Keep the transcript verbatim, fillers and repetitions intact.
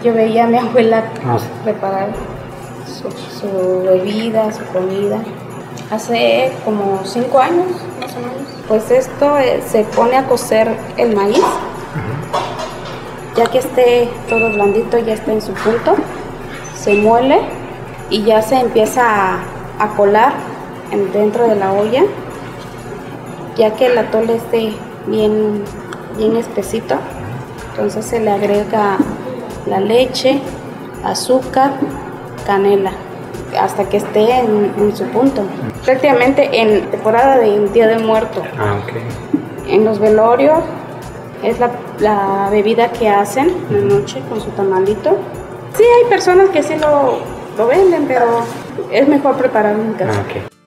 yo veía a mi abuela Ah, sí. preparar su, su bebida, su comida. Hace como cinco años, más o menos. Pues esto eh, se pone a cocer el maíz. Uh-huh. Ya que esté todo blandito, ya está en su punto, se muele y ya se empieza a, a colar en, dentro de la olla. Ya que el atole esté bien, bien espesito, entonces se le agrega la leche, azúcar, canela, hasta que esté en, en su punto. Prácticamente en temporada de Día de Muertos, Ah, okay. En los velorios es la, la bebida que hacen en la noche con su tamalito. Sí, hay personas que sí lo, lo venden, pero es mejor prepararlo en casa. Ah, okay.